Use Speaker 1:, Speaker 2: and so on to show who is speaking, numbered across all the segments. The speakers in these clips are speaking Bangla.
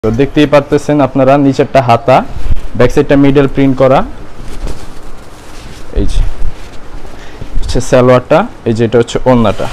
Speaker 1: তো দেখতেই পারতেছেন আপনারা নিচেরটা হাতা, ব্যাক সাইডটা মিডল প্রিন্ট করা। এই যে হচ্ছে সালোয়ারটা, এই যে এটা হচ্ছে ওড়নাটা।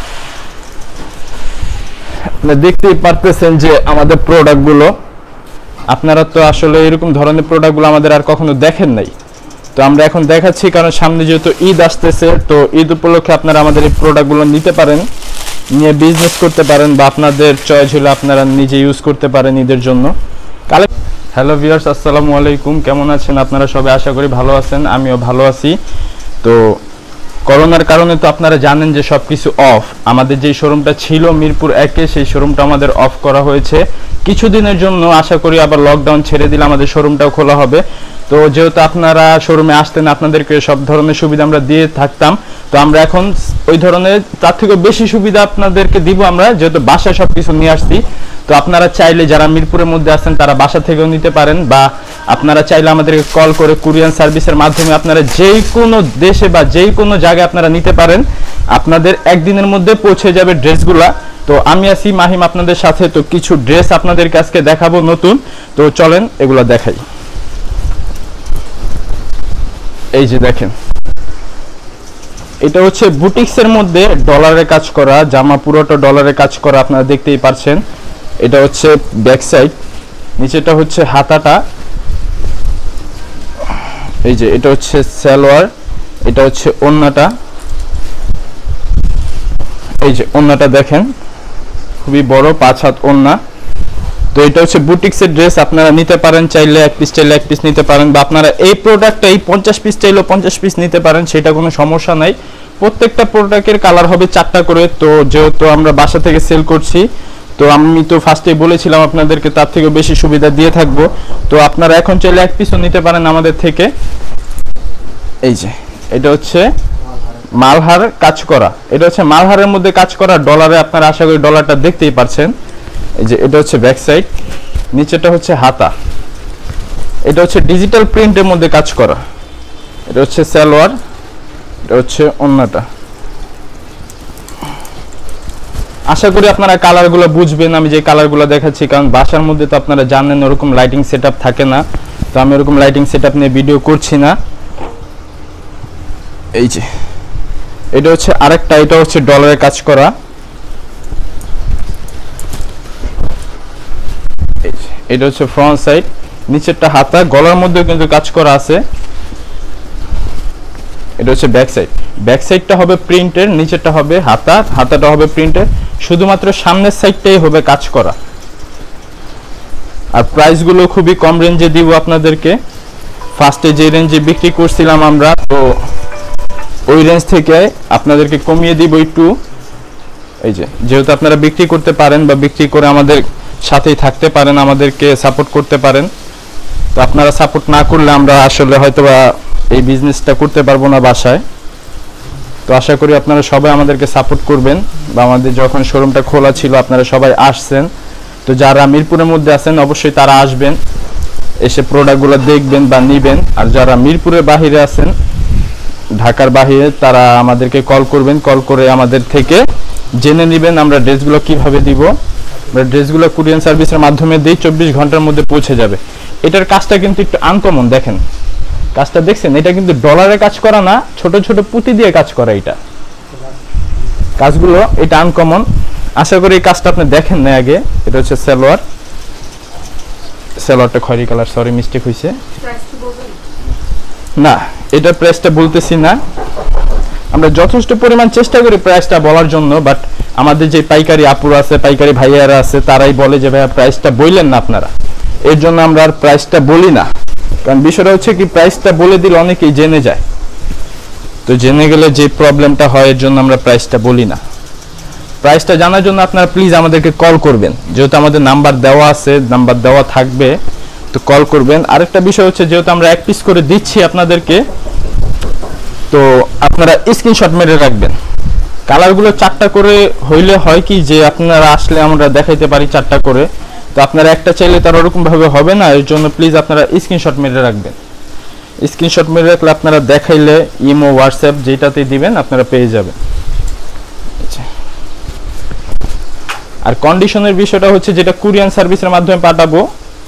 Speaker 1: আপনারা দেখতেই পারতেছেন যে আমাদের প্রোডাক্টগুলো, আপনারা তো আসলে এরকম ধরনের প্রোডাক্টগুলো আমাদের আর কখনো দেখেন নাই। তো আমরা এখন দেখাচ্ছি কারণ সামনে যেহেতু ঈদ আসতেছে, তো ঈদ উপলক্ষে আপনারা আমাদের এই প্রোডাক্টগুলো নিতে পারেন, নিয়ে বিজনেস করতে পারেন, বা আপনাদের চয়েস হলে আপনারা নিজে ইউজ করতে পারেন ঈদের জন্য। হ্যালো ভিউয়ার্স, আসসালামু আলাইকুম। কেমন আছেন আপনারা সবাই? আশা করি ভালো আছেন, আমিও ভালো আছি। তো করোনার কারণে তো আপনারা জানেন যে সব কিছু অফ। আমাদের যে শোরুমটা ছিল মিরপুর 1-এ, সেই শোরুমটা আমাদের অফ করা হয়েছে কিছুদিনের জন্য। আশা করি আবার লকডাউন ছেড়ে দিলে আমাদের শোরুমটাও খোলা হবে। তো যেহেতু আপনারা শোরুমে আসতেন, আপনাদেরকে সব ধরনের সুবিধা আমরা দিয়ে থাকতাম। তো আমরা এখন ওই ধরনের তার থেকে বেশি সুবিধা আপনাদেরকে দিব আমরা, যেহেতু বাসায় সব কিছু নিয়ে আসছি। তো আপনারা চাইলে যারা মিরপুরের মধ্যে আছেন তারা বাসা থেকেও নিতে পারেন, বা আপনারা চাইলে আমাদেরকে কল করে কুরিয়ার সার্ভিসের মাধ্যমে আপনারা যেই কোনো দেশে বা যেই কোনো জায়গায় আপনারা নিতে পারেন। আপনাদের একদিনের মধ্যে পৌঁছে যাবে ড্রেসগুলা। তো আমি আছি মাহিম আপনাদের সাথে। তো কিছু ড্রেস আপনাদেরকে আজকে দেখাবো নতুন। তো চলেন এগুলো দেখাই। এই যে দেখেন, এটা হচ্ছে বুটিক্সের মধ্যে ডলারে কাজ করা জামা, পুরোটা ডলারে কাজ করা, আপনারা দেখতেই পাচ্ছেন। এটা হচ্ছে ব্যাক সাইড, নিচেটা হচ্ছে হাতাটা। এই যে এটা হচ্ছে সালোয়ার, এটা হচ্ছে ওড়নাটা। এই যে ওড়নাটা দেখেন, খুবই বড় 5 হাত ওড়না। তো এটা হচ্ছে বুটিক্সের ড্রেস, আপনারা নিতে পারেন, চাইলে এক পিস চাইলে এক পিস নিতে পারেন, বা আপনারা এই প্রোডাক্টটা এই 50 পিস চাইলেও 50 পিস নিতে পারেন, সেটা কোনো সমস্যা নাই। প্রত্যেকটা প্রোডাক্টের কালার হবে 4টা করে। তো যেহেতু আমরা বাসা থেকে সেল করছি, তো আমি তো ফার্স্টেই বলেছিলাম আপনাদেরকে তার থেকে বেশি সুবিধা দিয়ে থাকবো। তো আপনারা এখন চাইলে এক পিসও নিতে পারেন আমাদের থেকে। এই যে এটা হচ্ছে মালহার কাজ করা, এটা হচ্ছে মালহারের মধ্যে কাজ করা ডলারে। আপনারা আশা করি ডলারটা দেখতেই পাচ্ছেন। এই যে এটা হচ্ছে ব্যাক সাইড, নিচেটা হচ্ছে হাতা। এটা হচ্ছে ডিজিটাল প্রিন্টের মধ্যে কাজ করা। এটা হচ্ছে সালোয়ার, এটা হচ্ছে ওড়নাটা। আশা করি আপনারা কালারগুলো বুঝবেন আমি যে কালারগুলো দেখাচ্ছি, কারণ বাসার মধ্যে তো আপনারা জানেন ওরকম লাইটিং সেটআপ থাকে না। তো আমি ওরকম লাইটিং সেটআপ নিয়ে ভিডিও করছি না। এই যে এটা হচ্ছে আরেকটা, এটা হচ্ছে ডলারে কাজ করা। এটা হচ্ছে ফ্রন্ট সাইড, নিচেরটা হাতা, গলার মধ্যেও কিন্তু কাজ করা আছে। এটা হচ্ছে ব্যাক সাইড, ব্যাক সাইডটা হবে প্রিন্টের, নিচেরটা হবে হাতা, হাতাটা হবে প্রিন্টের। শুধুমাত্র সামনের সাইডটাই হবে কাজ করা। আর প্রাইসগুলো খুবই কম রেঞ্জে দিব আপনাদেরকে। ফার্স্টে যে রেঞ্জে বিক্রি করছিলাম আমরা, তো ওই রেঞ্জ থেকে আপনাদেরকে কমিয়ে দিব একটু। এই যে যেহেতু আপনারা বিক্রি করতে পারেন বা বিক্রি করে আমাদের সাথেই থাকতে পারেন, আমাদেরকে সাপোর্ট করতে পারেন। তো আপনারা সাপোর্ট না করলে আমরা আসলে হয়তোবা এই বিজনেসটা করতে পারবো না বাসায়। তো আশা করি আপনারা সবাই আমাদেরকে সাপোর্ট করবেন, বা আমাদের যখন শোরুমটা খোলা ছিল আপনারা সবাই আসছেন। তো যারা মিরপুরের মধ্যে আছেন অবশ্যই তারা আসবেন, এসে প্রোডাক্টগুলো দেখবেন বা নেবেন। আর যারা মিরপুরের বাহিরে আছেন, ঢাকার বাহিরে, তারা আমাদেরকে কল করবেন, কল করে আমাদের থেকে জেনে নেবেন আমরা ড্রেসগুলো কিভাবে দিব। আমরা ড্রেসগুলো কুরিয়ার সার্ভিসের মাধ্যমে দিই, 24 ঘন্টার মধ্যে পৌঁছে যাবে। এটার কাজটা কিন্তু একটু আনকমন, দেখেন কাজটা দেখছেন। এটা কিন্তু ডলারে কাজ করা না, ছোট ছোট পুঁতি দিয়ে কাজ করা। এটা কাজগুলো এটা আনকমন। আশা করি এই কাজটা আপনি দেখেন না আগে। এটা হচ্ছে সালোয়ার, সালোয়ারটা খয়েরি কালার, সরি মিস্টেক হয়েছে। না, এটা প্রাইসটা বলতেছি না, আমরা যথেষ্ট পরিমাণ চেষ্টা করি প্রাইসটা বলার জন্য। বাট আমাদের যে পাইকারি আপুরা আছে, পাইকারি ভাইয়ারা আছে, তারাই বলে যে ভাইয়া প্রাইসটা বললেন না আপনারা। এর জন্য আমরা আর প্রাইসটা বলি না, কারণ বিষয়টা হচ্ছে কি, প্রাইসটা বলে দিলে অনেকেই জেনে যায়। তো জেনে গেলে যে প্রবলেমটা হয়, এর জন্য আমরা প্রাইসটা বলি না। প্রাইসটা জানার জন্য আপনারা প্লিজ আমাদেরকে কল করবেন, যেহেতু আমাদের নাম্বার দেওয়া আছে, নাম্বার দেওয়া থাকবে, তো কল করবেন। আরেকটা বিষয় হচ্ছে, যেহেতু আমরা এক পিস করে দিচ্ছি আপনাদেরকে, তো আপনারা স্ক্রিনশট মেরে রাখবেন। কালারগুলো 4টা করে হইলে হয় কি, যে আপনারা আসলে আমরা দেখাইতে পারি 4টা করে। তো আপনারা একটা চাইলে তার ওরকম ভাবে হবে না, এর জন্য প্লিজ আপনারা স্ক্রিনশট মেরে রাখবেন। স্ক্রিনশট মেরে রাখলে আপনারা দেখাইলে ইমো, হোয়াটসঅ্যাপ যেটাতেই দিবেন আপনারা পেয়ে যাবেন। আর কন্ডিশনের বিষয়টা হচ্ছে, যেটা কুরিয়ার সার্ভিসের মাধ্যমে পাঠাবো,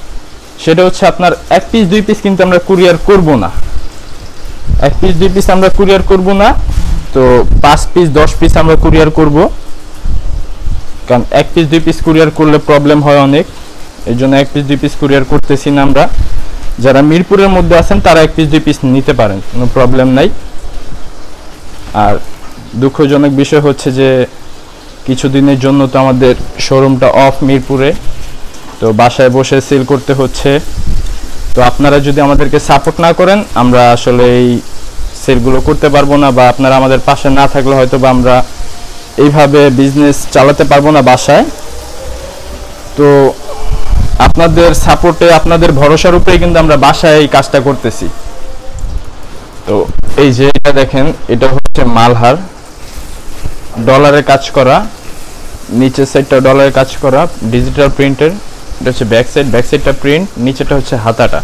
Speaker 1: সেটা হচ্ছে আপনার 1 পিস 2 পিস কিন্তু আমরা কুরিয়ার করব না, 1 পিস 2 পিস আমরা কুরিয়ার করব না, তো 5 পিস 10 পিস আমরা কুরিয়ার করব, কারণ 1 পিস 2 পিস কুরিয়ার করলে প্রবলেম হয় অনেক, এই জন্য 1 পিস 2 পিস কুরিয়ার করতেছি না আমরা। যারা মিরপুরের মধ্যে আছেন তারা 1 পিস 2 পিস নিতে পারেন, কোনো প্রবলেম নাই। আর দুঃখজনক বিষয় হচ্ছে যে কিছুদিনের জন্য তো আমাদের শোরুমটা অফ মিরপুরে, তো বাসায় বসে সেল করতে হচ্ছে। তো আপনারা যদি আমাদেরকে সাপোর্ট না করেন আমরা আসলে এই সেলগুলো করতে পারবো না, বা আপনারা আমাদের পাশে না থাকলে হয়তো বা আমরা এইভাবে বিজনেস চালাতে পারবো না বাসায়। তো আপনাদের সাপোর্টে, আপনাদের ভরসার উপরেই কিন্তু আমরা বাসায় এই কাজটা করতেছি। তো এই যে এটা দেখেন, এটা হচ্ছে মালহার, ডলারে কাজ করা, নিচের সাইডটা ডলারে কাজ করা, ডিজিটাল প্রিন্টের। এটা হচ্ছে ব্যাক সাইড, ব্যাক সাইডটা প্রিন্ট, নিচেটা হচ্ছে হাতাটা।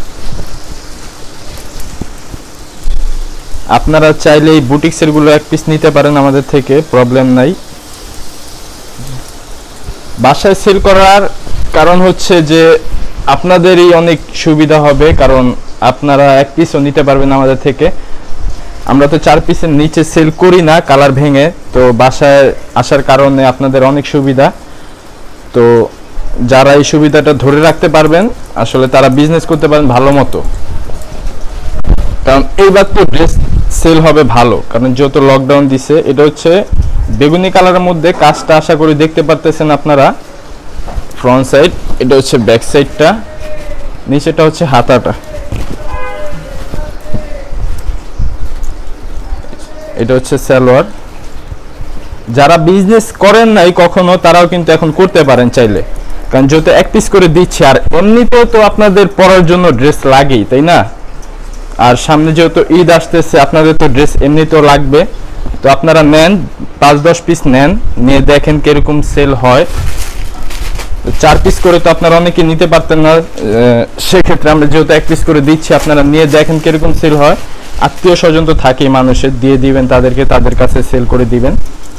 Speaker 1: আপনারা চাইলে এই বুটিক্সের গুলো 1 পিস নিতে পারেন আমাদের থেকে, প্রবলেম নাই। বাসায় সেল করার কারণ হচ্ছে যে আপনাদেরই অনেক সুবিধা হবে, কারণ আপনারা 1 পিসও নিতে পারবেন আমাদের থেকে। আমরা তো 4 পিসের নিচে সেল করি না কালার ভেঙে, তো বাসায় আসার কারণে আপনাদের অনেক সুবিধা। তো যারা এই সুবিধাটা ধরে রাখতে পারবেন আসলে তারা বিজনেস করতে পারেন ভালো মতো, কারণ এইবার তো ড্রেস সেল হবে ভালো, কারণ যত লকডাউন দিছে। এটা হচ্ছে বেগুনি কালারের মধ্যে, কাজটা আশা করি দেখতে পারতেছেন আপনারা, ফ্রন্ট সাইড, এটা হচ্ছে ব্যাক সাইডটা, নিচেটা হচ্ছে হাতাটা। এটা হচ্ছে সালোয়ার। যারা বিজনেস করেন নাই কখনো তারাও কিন্তু এখন করতে পারেন চাইলে, কারণ যেহেতু 1 পিস করে দিচ্ছি, আর এমনিতেও তো আপনাদের পরার জন্য ড্রেস লাগেই, তাই না? আর সামনে যেহেতু ঈদ আসতেছে, আপনাদের তো ড্রেস এমনিতেও লাগবে। তো আপনারা নেন, 5-10 পিস নেন, নিয়ে দেখেন কিরকম সেল হয়। 4 পিস করে তো আপনারা অনেকে নিতে পারতেন না, সেক্ষেত্রে আমরা যেহেতু 1 পিস করে দিচ্ছি, আপনারা নিয়ে দেখেন কিরকম সেল হয়। আত্মীয় স্বজন তো থাকেই মানুষের, দিয়ে দিবেন তাদেরকে, তাদের কাছে সেল করে দিবেন।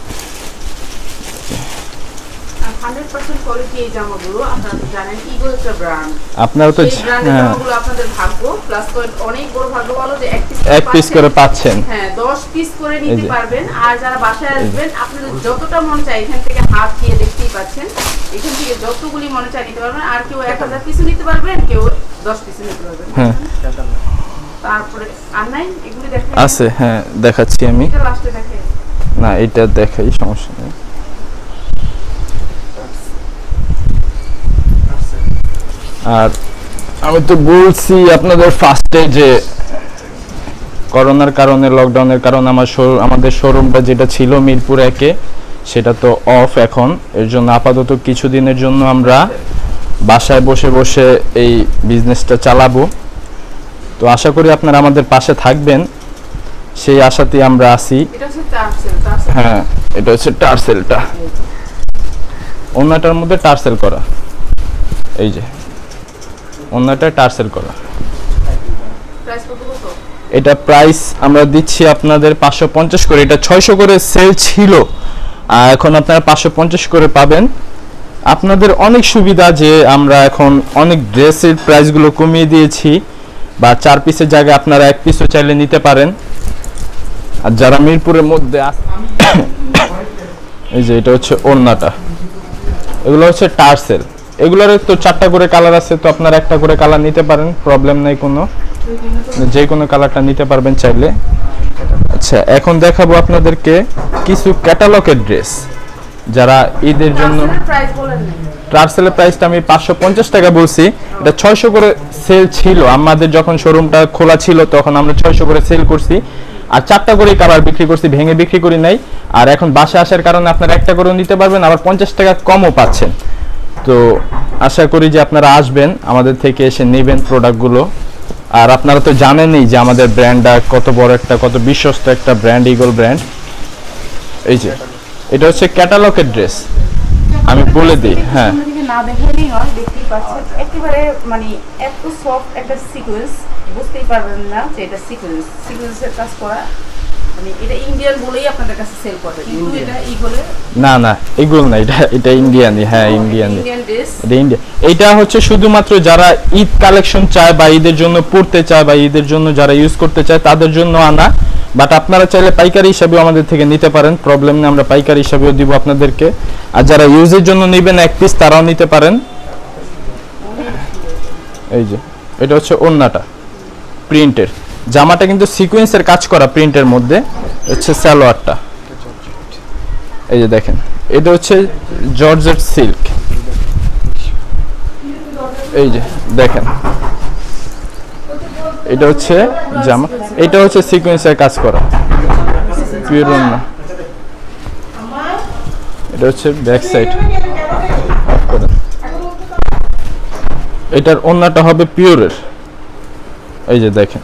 Speaker 1: আপনারা তো 1 পিস করে পাচ্ছেন,
Speaker 2: 10 পিস করে নিতে পারবেন। আর যারা বাসায় আসবেন আপনাদের যতটা মন চায় এখান থেকে হাত দিয়ে দেখতেই পাচ্ছেন, এখান থেকে যতগুলি মনে চায় নিতে পারবেন। আর কেউ 1000 পিস নিতে পারবেন, কেউ 10 পিস নিতে পারবেন। তারপরে আর নাই এগুলি দেখেন
Speaker 1: আছে, হ্যাঁ দেখাচ্ছি আমি।
Speaker 2: এটা লাস্টে দেখেন,
Speaker 1: না এটা দেখাই, সমস্যা নেই। আর আমি তো বলছি আপনাদের ফার্স্টে যে করোনার কারণে, লকডাউনের কারণে আমাদের শোরুমটা যেটা ছিল মিরপুর 1-এ, সেটা তো অফ এখন। এর জন্য আপাতত কিছুদিনের জন্য আমরা বাসায় বসে বসে এই বিজনেসটা চালাবো। তো আশা করি আপনারা আমাদের পাশে থাকবেন, সেই আশাতেই আমরা আছি। হ্যাঁ, এটা হচ্ছে টার্সেলটা, অন্যটার মধ্যে টার্সেল করা, এই যে অন্যটা টার্সেল করা। এটা প্রাইস আমরা দিচ্ছি আপনাদের 550 করে, এটা 600 করে সেল ছিল, আর এখন আপনারা 550 করে পাবেন। আপনাদের অনেক সুবিধা যে আমরা এখন অনেক ড্রেসের প্রাইসগুলো কমিয়ে দিয়েছি, বা 4 পিসের জায়গায় আপনারা 1 পিসও চাইলে নিতে পারেন। আর যারা মিরপুরের মধ্যে এই যে এটা হচ্ছে ওড়নাটা, এগুলো হচ্ছে টার্সেল। এগুলোর তো 4টা করে কালার আছে, তো আপনারা একটা করে কালার নিতে পারেন, প্রবলেম নাই কোনো, যে কোনো কালারটা নিতে পারবেন চাইলে। আচ্ছা, এখন দেখাবো আপনাদেরকে কিছু ক্যাটালগের ড্রেস যারা ঈদের জন্য। টার্সেলের প্রাইসটা আমি 550 টাকা বলছি, এটা 600 করে সেল ছিল আমাদের যখন শোরুমটা খোলা ছিল, তখন আমরা 600 করে সেল করছি। আর 4টা করে কালার বিক্রি করছি, ভেঙে বিক্রি করি নাই। আর এখন বাসা আসার কারণে আপনারা একটা করে নিতে পারবেন, আবার 50 টাকা কমও পাচ্ছেন। তো আশা করি যে আপনারা আসবেন, আমাদের থেকে এসে নেবেন প্রোডাক্টগুলো। আর আপনারা তো জানেনই যে আমাদের ব্র্যান্ডটা কত বড় একটা, কত বিশ্বস্ত একটা ব্র্যান্ড, ইগল ব্র্যান্ড। এই যে এটা হচ্ছে ক্যাটালগের ড্রেস, আমি বলে দিই। হ্যাঁ,
Speaker 2: না দেখাইলেই হয়, দেখতেই পাচ্ছেন একেবারে মানে এত সফট একটা সিকোয়েন্স, বুঝতেই পারবেন না যে এটা সিকোয়েন্সের কাজ করা। মানে এটা ইন্ডিয়ান বলেই আপনাদের কাছে সেল করে, কিন্তু এটা ইগলে
Speaker 1: না না এগুলো না, এটা ইন্ডিয়ানই। হ্যাঁ ইন্ডিয়ান,
Speaker 2: ইন্ডিয়ান ড্রেস।
Speaker 1: এটা ইন্ডিয়া। এটা হচ্ছে শুধুমাত্র যারা ঈদ কালেকশন চায় বা ঈদের জন্য পড়তে চায় বা ঈদের জন্য যারা ইউজ করতে চায় তাদের জন্য আনা। বাট আপনারা চাইলে পাইকারি হিসাবেও আমাদের থেকে নিতে পারেন, প্রবলেম নেই, আমরা পাইকারি হিসাবেও দিব আপনাদেরকে। আর যারা ইউজের জন্য নেবেন এক পিস তারাও নিতে পারেন। এই যে এটা হচ্ছে ওড়নাটা প্রিন্টের, জামাটা কিন্তু সিকোয়েন্সের কাজ করা প্রিন্টের মধ্যে, হচ্ছে সালোয়ারটা। এই যে দেখেন এটা হচ্ছে জর্জেট সিল্ক। এই যে দেখেন এটা হচ্ছে জামা, এটা হচ্ছে সিকোয়েন্সের কাজ করা পিওর ওড়না। এটা হচ্ছে ব্যাক সাইড, এটার ওড়নাটা হবে পিওরের। এই যে দেখেন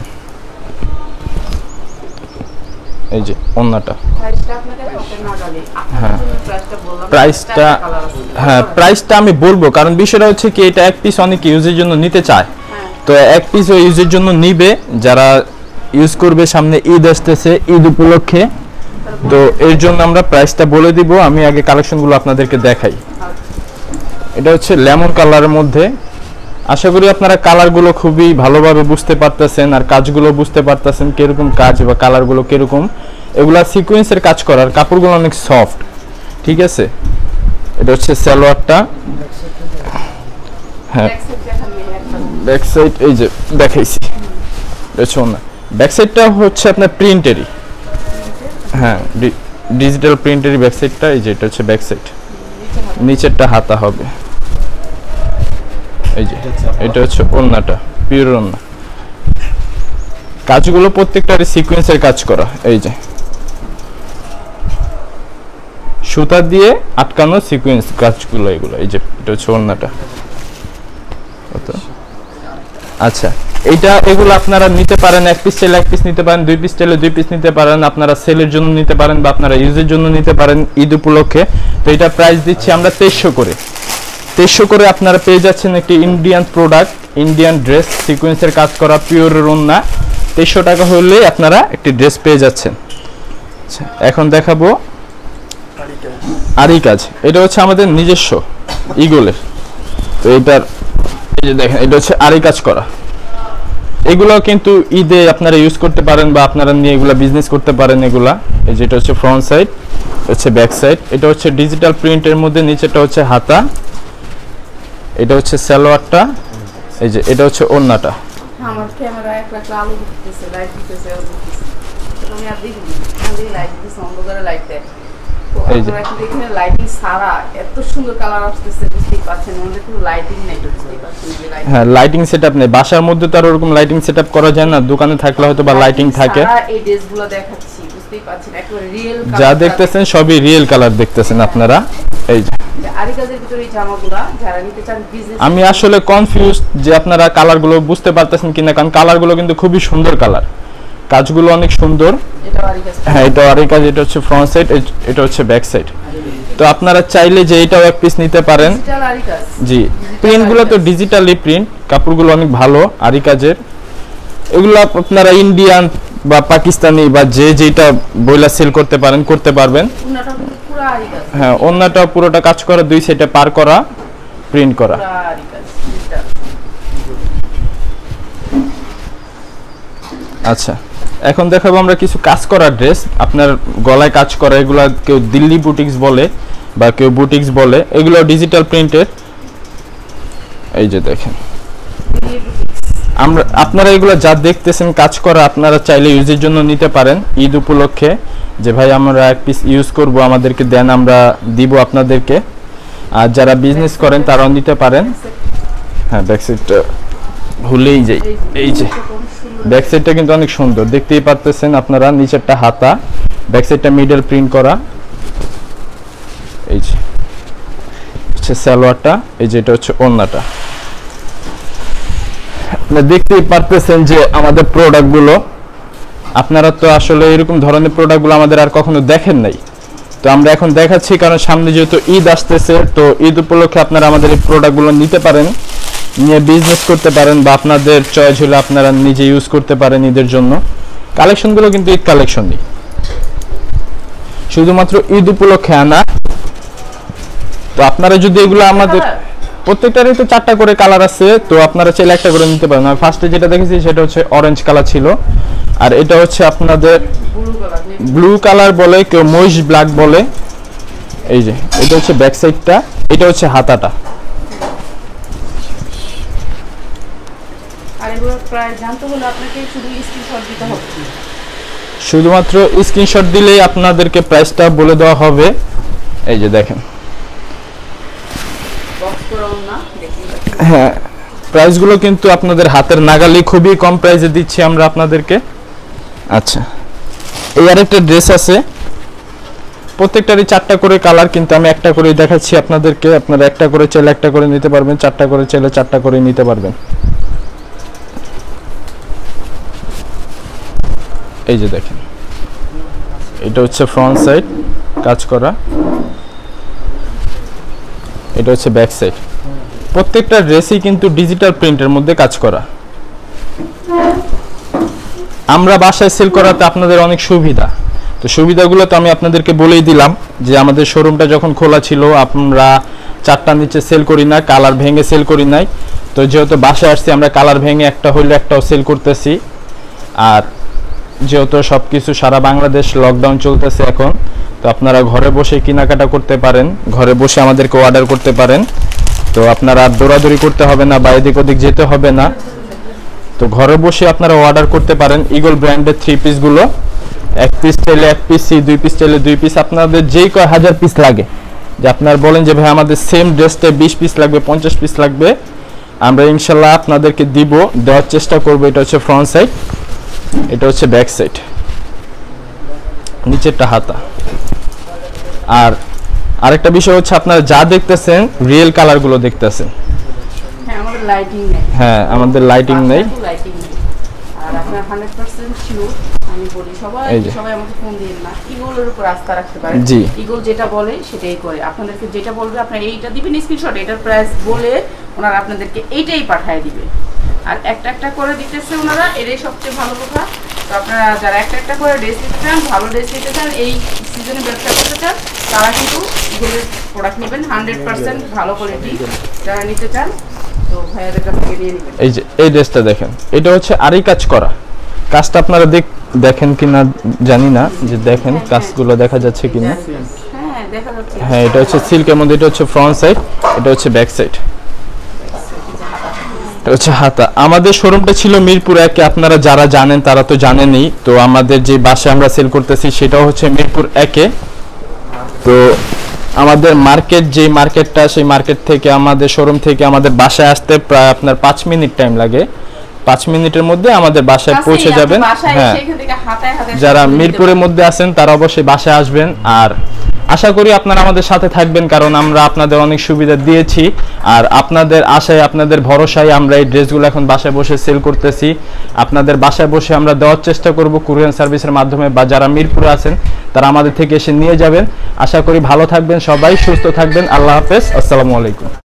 Speaker 1: এই যে ওড়নাটা। হ্যাঁ প্রাইসটা, হ্যাঁ প্রাইসটা আমি বলবো, কারণ বিষয়টা হচ্ছে কি এটা এক পিস অনেকে ইউজের জন্য নিতে চায়, তো এক পিস ইউজের জন্য নিবে যারা ইউজ করবে। সামনে ঈদ আসতেছে, ঈদ উপলক্ষে, তো এর জন্য আমরা প্রাইসটা বলে দিব। আমি আগে কালেকশনগুলো আপনাদেরকে দেখাই। এটা হচ্ছে লেমন কালারের মধ্যে। আশা করি আপনারা কালারগুলো খুবই ভালোভাবে বুঝতে পারতেছেন আর কাজগুলো বুঝতে পারতেছেন কিরকম কাজ বা কালারগুলো কিরকম। এগুলা সিকোয়েন্সের কাজ করার, কাপড়গুলো অনেক সফট, ঠিক আছে। এটা হচ্ছে সালোয়ারটা। হ্যাঁ ব্যাক সাইড এই যে দেখাইছি, দেখছো না ব্যাক সাইডটা হচ্ছে আপনার প্রিন্টেরই, হ্যাঁ ডিজিটাল প্রিন্টেরই ব্যাক সাইডটা। এই যে এটা হচ্ছে ব্যাক সাইড, নিচেরটা হাতা হবে। এই যে এটা হচ্ছে ওড়নাটা পিওর ওড়না, কাজগুলো প্রত্যেকটার সিকোয়েন্সের কাজ করা। এই যে সুতা দিয়ে আটকানো সিকোয়েন্স কাজগুলো এগুলো। এই যে এটা হচ্ছে ওড়নাটা। আচ্ছা এইটা এগুলো আপনারা নিতে পারেন, এক পিস চাইলে এক পিস নিতে পারেন, দুই পিস চাইলে দুই পিস নিতে পারেন, আপনারা সেলের জন্য নিতে পারেন বা আপনারা ইউজের জন্য নিতে পারেন ঈদ উপলক্ষে। তো এটা প্রাইস দিচ্ছি আমরা 2300 করে। 2300 করে আপনারা পেয়ে যাচ্ছেন একটি ইন্ডিয়ান প্রোডাক্ট, ইন্ডিয়ান ড্রেস, সিকোয়েন্সের কাজ করা পিওর ওড়না। 2300 টাকা হলেই আপনারা একটি ড্রেস পেয়ে যাচ্ছেন। আচ্ছা এখন দেখাবো আরি কাজ। এটা হচ্ছে আমাদের নিজস্ব ইগলের। তো এটার এই যে দেখেন এটা হচ্ছে আরি কাজ করা। এগুলো কিন্তু ঈদে আপনারা ইউজ করতে পারেন বা আপনারা নিয়ে এগুলা বিজনেস করতে পারেন। এগুলা এই যেটা হচ্ছে ফ্রন্ট সাইড, হচ্ছে ব্যাক সাইড। এটা হচ্ছে ডিজিটাল প্রিন্টের মধ্যে, নিচেটা হচ্ছে হাতা, এটা হচ্ছে সালোয়ারটা। এই যে এটা হচ্ছে ওড়নাটা।
Speaker 2: আমার ক্যামেরা একটা আলো দিতেছে, লাইট দিতেছে, আমি আর দেখি আমি লাইট দিতেছে, অন্ধকারে লাইট দেয়। তো আপনারা কি দেখেন লাইটিং ছাড়া এত সুন্দর কালার আসতেছে, বুঝতেই পারছেন আমাদের কোনো লাইটিং নাই, বুঝতেই পারছেন যে লাইটিং।
Speaker 1: হ্যাঁ লাইটিং সেটআপ নেই, বাসার মধ্যে তো আর ওরকম লাইটিং সেটআপ করা যায় না, দোকানে থাকলে হয়তো বা লাইটিং থাকে।
Speaker 2: এই ড্রেসগুলো দেখাচ্ছি, বুঝতেই পারছেন একেবারে রিয়েল কালার।
Speaker 1: যা দেখতেছেন সবই রিয়েল কালার দেখতেছেন আপনারা। এই যে
Speaker 2: আরি কাজের ভিতরে এই জামাগুলো যারা নিতে চান বিজনেস,
Speaker 1: আমি আসলে কনফিউজ যে আপনারা কালারগুলো বুঝতে পারতেছেন কিনা, কারণ কালারগুলো কিন্তু খুবই সুন্দর কালার, কাজগুলো অনেক সুন্দর।
Speaker 2: এটা আরি কাজ,
Speaker 1: হ্যাঁ এটা আরি কাজ। এটা হচ্ছে ফ্রন্ট সাইড, এটা হচ্ছে ব্যাক সাইড। তো আপনারা চাইলে যে এটাও এক পিস নিতে পারেন।
Speaker 2: ডিজিটাল আরি কাজ,
Speaker 1: জি প্রিন্টগুলো তো ডিজিটালি প্রিন্ট, কাপড়গুলো অনেক ভালো আরি কাজের। এগুলো আপনারা ইন্ডিয়ান বা পাকিস্তানি বা যে যেটা বইলা সেল করতে পারেন করতে পারবেন।
Speaker 2: ওন্নাটা পুরো আরি কাজ,
Speaker 1: হ্যাঁ ওন্নাটা পুরোটা কাজ করা, দুই সাইডে পার করা, প্রিন্ট করা।
Speaker 2: পুরো আরি কাজ ডিজিটাল।
Speaker 1: আচ্ছা এখন দেখাবো আমরা কিছু কাজ করা ড্রেস, আপনার গলায় কাজ করা। এগুলা কেউ দিল্লি বুটিক্স বলে বা কেউ বুটিক্স বলে, এগুলো ডিজিটাল প্রিন্টের। এই যে দেখেন আমরা আপনারা এগুলো যা দেখতেছেন কাজ করা, আপনারা চাইলে ইউজের জন্য নিতে পারেন ঈদ উপলক্ষে, যে ভাই আমরা এক পিস ইউজ করব আমাদেরকে দেন, আমরা দিব আপনাদেরকে। আর যারা বিজনেস করেন তারাও নিতে পারেন। হ্যাঁ ব্যাক সাইডটা ভুলেই যাই, এই যে ব্যাক সাইডটা কিন্তু অনেক সুন্দর, দেখতেই পারতেছেন আপনারা। নিচেরটা হাতা, ব্যাক সাইডটা মিডল প্রিন্ট করা। এই যে হচ্ছে সালোয়ারটা, এই যে এটা হচ্ছে ওড়নাটা। আপনারা দেখতেই পারতেছেন যে আমাদের প্রোডাক্টগুলো, আপনারা তো আসলে এরকম ধরনের প্রোডাক্টগুলো আমাদের আর কখনো দেখেন নাই, তো আমরা এখন দেখাচ্ছি। কারণ সামনে যেহেতু ঈদ আসতেছে, তো ঈদ উপলক্ষে আপনারা আমাদের এই প্রোডাক্টগুলো নিতে পারেন, নিয়ে বিজনেস করতে পারেন বা আপনাদের চয়েস হলে আপনারা নিজে ইউজ করতে পারেন ঈদের জন্য। কালেকশনগুলো কিন্তু ঈদ কালেকশনই, শুধুমাত্র ঈদ উপলক্ষে আনা। তো আপনারা যদি এগুলো আমাদের প্রত্যেকটারই তো 4টা করে কালার আছে, তো আপনারা চাইলে একটা করে নিতে পারেন। আর ফার্স্টে যেটা দেখেছি সেটা হচ্ছে অরেঞ্জ কালার ছিল, আর এটা হচ্ছে আপনাদের ব্লু কালার বলে, কেউ মহিষ ব্ল্যাক বলে। এই যে এটা হচ্ছে ব্যাক সাইডটা, এটা হচ্ছে হাতাটা।
Speaker 2: আর এগুলোর প্রাইস জানতে হলে আপনাকে শুধু স্ক্রিনশট দিতে হবে।
Speaker 1: শুধুমাত্র স্ক্রিনশট দিলেই আপনাদেরকে প্রাইসটা বলে দেওয়া হবে। এই যে দেখেন, হ্যাঁ প্রাইসগুলো কিন্তু আপনাদের হাতের নাগালে, খুবই কম প্রাইসে দিচ্ছি আমরা আপনাদেরকে। আচ্ছা, এই আরেকটা ড্রেস আছে, প্রত্যেকটারই 4টা করে কালার, কিন্তু আমি একটা করে দেখাচ্ছি আপনাদেরকে। আপনারা একটা করে চাইলে একটা করে নিতে পারবেন, 4টা করে চাইলে 4টা করে নিতে পারবেন। এই যে দেখেন, এটা হচ্ছে ফ্রন্ট সাইড কাজ করা, এটা হচ্ছে ব্যাক সাইড। প্রত্যেকটা ড্রেসই কিন্তু ডিজিটাল প্রিন্টের মধ্যে কাজ করা। আমরা বাসায় সেল করাতে আপনাদের অনেক সুবিধা, তো সুবিধাগুলো তো আমি আপনাদেরকে বলেই দিলাম যে আমাদের শোরুমটা যখন খোলা ছিল আমরা 4টার নিচে সেল করি না, কালার ভেঙে সেল করি নাই। তো যেহেতু বাসায় আসছি আমরা কালার ভেঙে একটা হইলে একটাও সেল করতেছি। আর যেহেতু সব কিছু সারা বাংলাদেশ লকডাউন চলতেছে এখন, তো আপনারা ঘরে বসে কেনাকাটা করতে পারেন, ঘরে বসে আমাদেরকে অর্ডার করতে পারেন। তো আপনারা আর দৌড়াদৌড়ি করতে হবে না বা এদিক ওদিক যেতে হবে না, তো ঘরে বসে আপনারা অর্ডার করতে পারেন ইগল ব্র্যান্ডের 3 পিসগুলো। 1 পিস চাইলে 1 পিস, 2 পিস চাইলে 2 পিস, আপনাদের যেই কয় হাজার পিস লাগে, যে আপনারা বলেন যে ভাই আমাদের সেম ড্রেসটা 20 পিস লাগবে, 50 পিস লাগবে, আমরা ইনশাল্লাহ আপনাদেরকে দেওয়ার চেষ্টা করব। এটা হচ্ছে ফ্রন্ট সাইড, এটা হচ্ছে ব্যাক সাইড, নিচেরটা হাতা। আর আরেকটা বিষয় হচ্ছে আপনারা যা দেখতেছেন রিয়েল কালারগুলো দেখতেছেন।
Speaker 2: হ্যাঁ আমাদের লাইটিং নেই,
Speaker 1: হ্যাঁ আমাদের লাইটিং নেই।
Speaker 2: আর আপনারা 100% শিওর আমি বলি, সবাই আমাকে ফোন দিন না, ইগলের উপর আস্থা রাখতে পারেন।
Speaker 1: জি,
Speaker 2: ইগল যেটা বলে সেটাই করে। আপনাদেরকে যেটা বলবে আপনারা এইটা দিবেন স্ক্রিনশট, এটার প্রাইস বলে ওনারা আপনাদেরকে এইটাই পাঠিয়ে দিবে। আর একটা একটা করে দিতেছে ওনারা, এটাই সবচেয়ে ভালো কথা। তো আপনারা যারা একটা একটা করে ড্রেস নিতে চান, ভালো ড্রেস নিতে চান, এই সিজনে ব্যবসা করতে চান, তারা কিন্তু ইগলের প্রোডাক্ট নেবেন 100% ভালো কোয়ালিটি। যারা নিতে চান তো ভাইয়াদের কাছ থেকে নিয়ে নেবেন।
Speaker 1: এই যে এই ড্রেসটা দেখেন, এটা হচ্ছে আরই কাজ করা। কাজটা আপনারা দেখেন কিনা জানি না, যে দেখেন কাজগুলো দেখা যাচ্ছে কিনা।
Speaker 2: হ্যাঁ দেখা যাচ্ছে।
Speaker 1: হ্যাঁ এটা হচ্ছে সিল্কের মধ্যে, এটা হচ্ছে ফ্রন্ট সাইড, এটা হচ্ছে ব্যাক সাইড, এটা হচ্ছে হাতা। আমাদের শোরুমটা ছিল মিরপুর 1-এ, আপনারা যারা জানেন তারা তো জানেনই। তো আমাদের যে বাসায় আমরা সেল করতেছি সেটাও হচ্ছে মিরপুর 1-এ। তো আমাদের যে মার্কেটটা, সেই মার্কেট থেকে আমাদের শোরুম থেকে আমাদের বাসায় আসতে প্রায় আপনার 5 মিনিট টাইম লাগে। 5 মিনিটের মধ্যে আমাদের বাসায় পৌঁছে যাবেন। হ্যাঁ, যারা মিরপুরের মধ্যে আছেন তারা অবশ্যই বাসায় আসবেন। আর আশা করি আপনারা আমাদের সাথে থাকবেন, কারণ আমরা আপনাদের অনেক সুবিধা দিয়েছি। আর আপনাদের আশায়, আপনাদের ভরসায় আমরা এই ড্রেসগুলো এখন বাসায় বসে সেল করতেছি। আপনাদের বাসায় বসে আমরা দেওয়ার চেষ্টা করব কুরিয়ার সার্ভিসের মাধ্যমে, বা যারা মিরপুরে আছেন তারা আমাদের থেকে এসে নিয়ে যাবেন। আশা করি ভালো থাকবেন, সবাই সুস্থ থাকবেন। আল্লাহ হাফেজ, আসসালামু আলাইকুম।